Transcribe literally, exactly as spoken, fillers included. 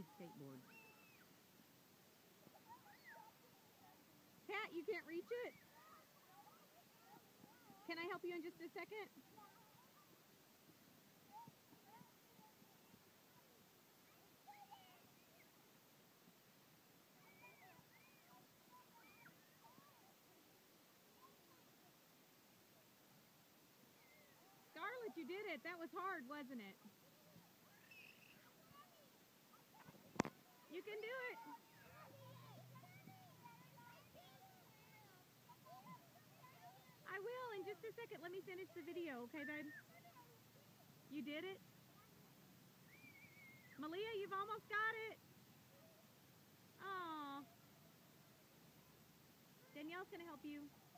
speed skateboard. Pat, you can't reach it? Can I help you in just a second? Scarlett, you did it. That was hard, wasn't it? You can do it. I will in just a second. Let me finish the video, okay, babe? You did it? Malia, you've almost got it. Aw. Danielle's going to help you.